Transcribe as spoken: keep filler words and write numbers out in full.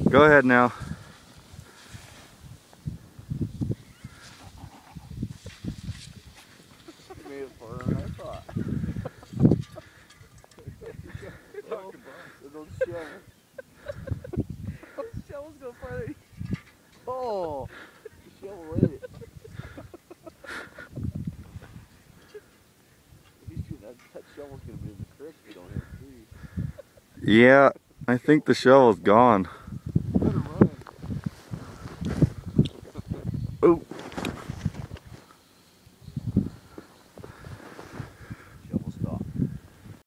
Go ahead now. You made it farther than I thought. little, little shovel. Those shovels go farther. Oh, the shovel ate it. That, that shovel's gonna be in the creek if you don't hit a tree. Yeah, I think the shovel's gone. Better run. Oh.